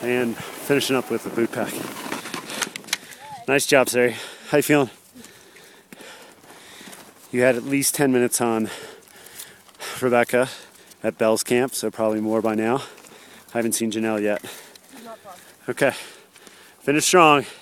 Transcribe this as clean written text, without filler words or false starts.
and finishing up with the boot pack. Nice job, Sari. How you feeling? You had at least 10 minutes on Rebecca at Bell's camp, so probably more by now. I haven't seen Janelle yet. Okay, finish strong.